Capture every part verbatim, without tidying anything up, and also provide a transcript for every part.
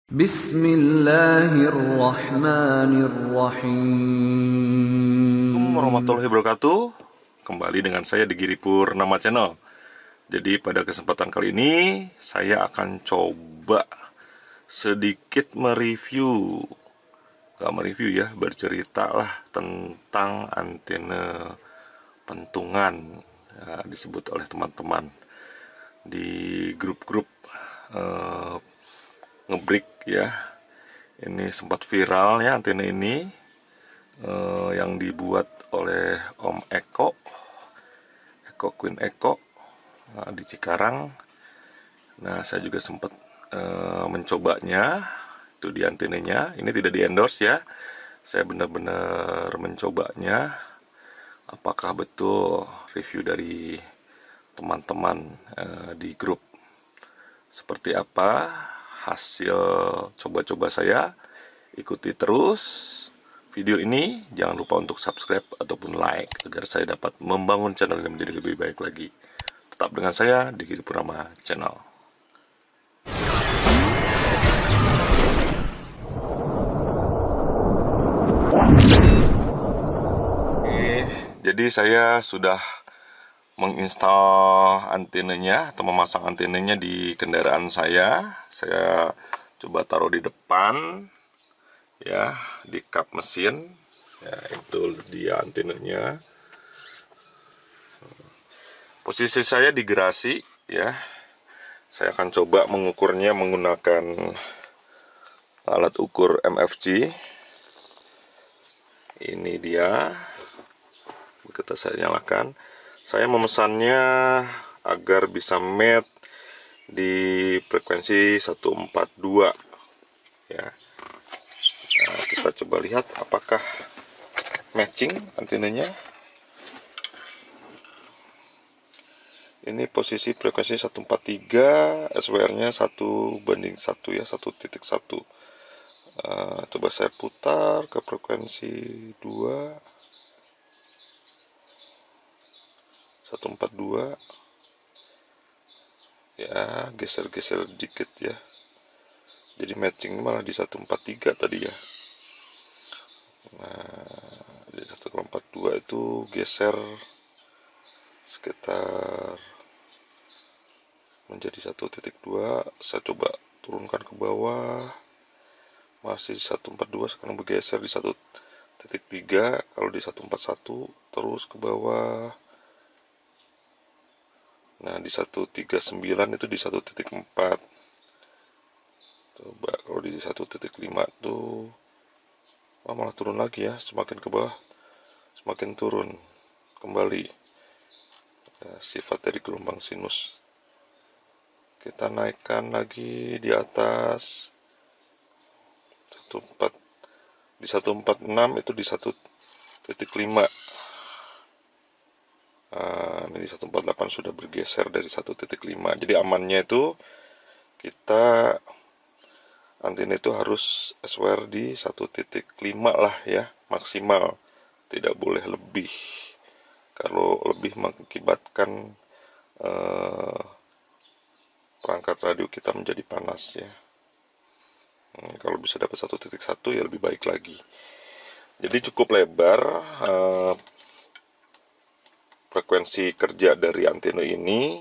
Assalamualaikum Bismillahirrahmanirrahim. warahmatullahi wabarakatuh. Kembali dengan saya di Giri Purnama Channel. Jadi pada kesempatan kali ini saya akan coba sedikit mereview, gak mereview ya, bercerita lah tentang antena pentungan ya, disebut oleh teman-teman di grup-grup eh, ngebreak ya. Ini sempat viral ya antena ini eh, yang dibuat oleh Om Eko, Eko Queen Eko nah, di Cikarang. Nah saya juga sempat eh, mencobanya, itu di antenanya. Ini tidak di endorse ya, saya benar-benar mencobanya. Apakah betul review dari teman-teman eh, di grup seperti apa hasil coba-coba saya? Ikuti terus video ini, jangan lupa untuk subscribe ataupun like agar saya dapat membangun channel yang menjadi lebih baik lagi. Tetap dengan saya di Giri Purnama Channel. Oke, jadi saya sudah menginstal antenanya atau memasang antenanya di kendaraan saya. Saya coba taruh di depan ya, di kap mesin ya, itu dia antenanya. Posisi saya di gerasi ya. Saya akan coba mengukurnya menggunakan alat ukur M F G. Ini dia. Begitu saya nyalakan, saya memesannya agar bisa match di frekuensi seratus empat puluh dua ya. Nah, kita coba lihat apakah matching antenanya. Ini posisi frekuensi seratus empat puluh tiga, S W R-nya satu banding satu ya, satu titik satu. Uh, coba saya putar ke frekuensi dua, seratus empat puluh dua. Ya, geser-geser dikit ya. Jadi matching malah di seratus empat puluh tiga tadi ya. Nah, di seratus empat puluh dua itu geser sekitar menjadi satu titik dua. Saya coba turunkan ke bawah, masih di seratus empat puluh dua. Sekarang bergeser di satu titik tiga. Kalau di seratus empat puluh satu terus ke bawah. Nah di seratus tiga puluh sembilan itu di satu titik empat. Coba kalau di satu titik lima tuh, oh, malah turun lagi ya, semakin ke bawah semakin turun kembali ya, sifat dari gelombang sinus. Kita naikkan lagi di atas empat di seratus empat puluh enam, itu di satu titik lima. Nah, ini di seratus empat puluh delapan sudah bergeser dari satu titik lima. Jadi amannya itu kita antena itu harus S W R di satu titik lima lah ya, maksimal. Tidak boleh lebih. Kalau lebih mengakibatkan eh, perangkat radio kita menjadi panas ya. Hmm, kalau bisa dapat satu titik satu ya lebih baik lagi. Jadi cukup lebar eh, frekuensi kerja dari antena ini.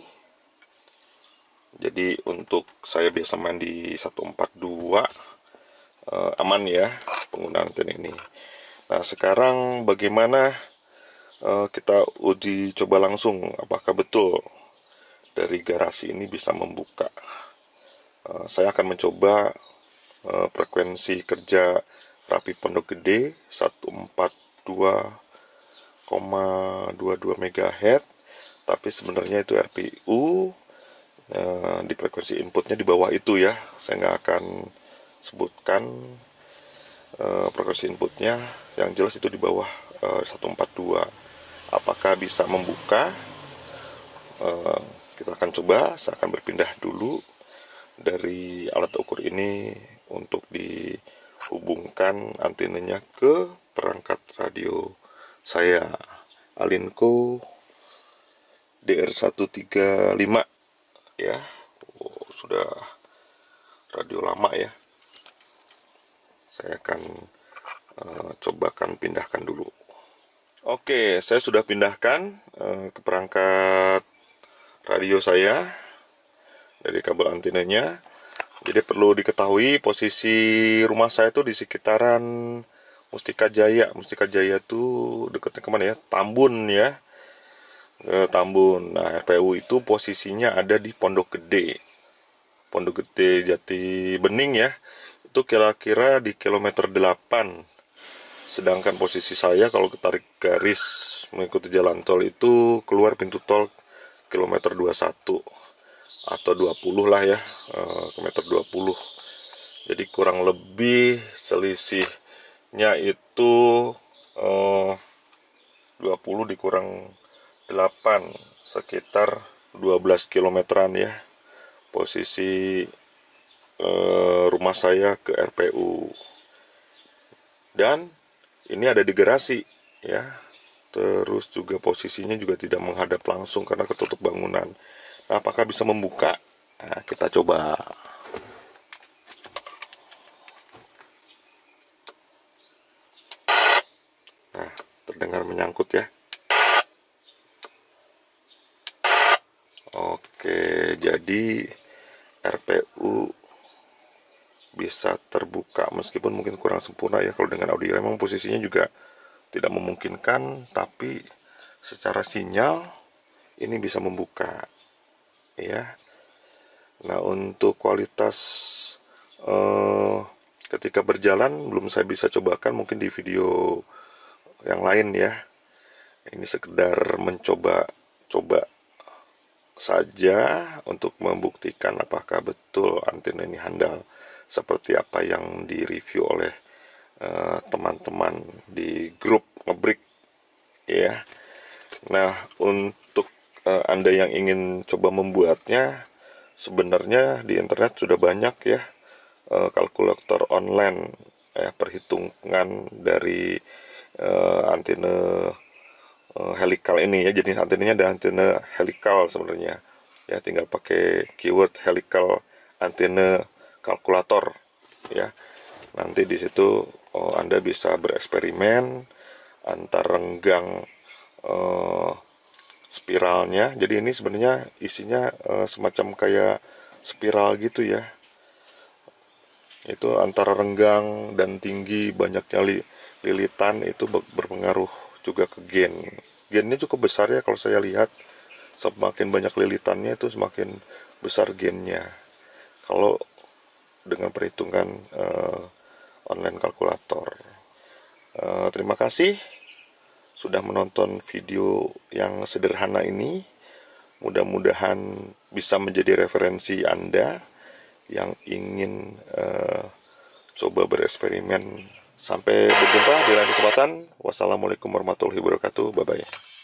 Jadi untuk saya biasa main di seratus empat puluh dua eh, aman ya penggunaan antena ini. Nah sekarang bagaimana eh, kita uji coba langsung apakah betul dari garasi ini bisa membuka. Eh, saya akan mencoba eh, frekuensi kerja Rapi Pondok Gede seratus empat puluh dua koma dua dua megahertz, tapi sebenarnya itu R P U. Nah, di frekuensi inputnya di bawah itu ya, saya nggak akan sebutkan uh, frekuensi inputnya, yang jelas itu di bawah uh, seratus empat puluh dua. Apakah bisa membuka? Uh, kita akan coba. Saya akan berpindah dulu dari alat ukur ini untuk dihubungkan antenanya ke perangkat radio saya, Alinco D R seratus tiga puluh lima ya. Oh, sudah radio lama ya. Saya akan uh, cobakan pindahkan dulu. Oke, saya sudah pindahkan uh, ke perangkat radio saya dari kabel antenanya. Jadi perlu diketahui posisi rumah saya itu di sekitaran Mustika Jaya. Mustika Jaya tuh dekatnya kemana ya? Tambun ya. E, Tambun. Nah, R P U itu posisinya ada di Pondok Gede. Pondok Gede Jati Bening ya. Itu kira-kira di kilometer delapan. Sedangkan posisi saya kalau ketarik garis mengikuti jalan tol itu keluar pintu tol kilometer dua puluh satu atau dua puluh lah ya, e, kilometer dua puluh. Jadi kurang lebih selisihnya itu e, dua puluh dikurang delapan, sekitar dua belas kilometeran ya posisi e, rumah saya ke R P U. Dan ini ada di garasi ya. Terus juga posisinya juga tidak menghadap langsung karena ketutup bangunan. Nah, apakah bisa membuka? Nah, kita coba. Nah, terdengar menyangkut ya. Oke, jadi R P U bisa terbuka meskipun mungkin kurang sempurna ya kalau dengan audio. Memang posisinya juga tidak memungkinkan, tapi secara sinyal ini bisa membuka ya. Nah, untuk kualitas eh, ketika berjalan belum saya bisa cobakan, mungkin di video yang lain ya. Ini sekedar mencoba coba saja untuk membuktikan apakah betul antena ini handal seperti apa yang direview oleh teman-teman uh, di grup Ngebrik ya. Nah, untuk uh, Anda yang ingin coba membuatnya, sebenarnya di internet sudah banyak ya uh, kalkulator online ya, perhitungan dari uh, antena uh, helikal ini ya. Jadi antenanya ada antena helikal sebenarnya ya, tinggal pakai keyword helikal antena kalkulator ya. Nanti di situ oh, Anda bisa bereksperimen antar renggang eh, spiralnya. Jadi ini sebenarnya isinya eh, semacam kayak spiral gitu ya. Itu antara renggang dan tinggi banyaknya li, lilitan itu berpengaruh juga ke gain. Gainnya cukup besar ya kalau saya lihat. Semakin banyak lilitannya itu semakin besar gainnya. Kalau dengan perhitungan uh, online kalkulator. Uh, terima kasih sudah menonton video yang sederhana ini. Mudah-mudahan bisa menjadi referensi Anda yang ingin uh, coba bereksperimen. Sampai berjumpa di lain kesempatan. Wassalamualaikum warahmatullahi wabarakatuh. Bye bye.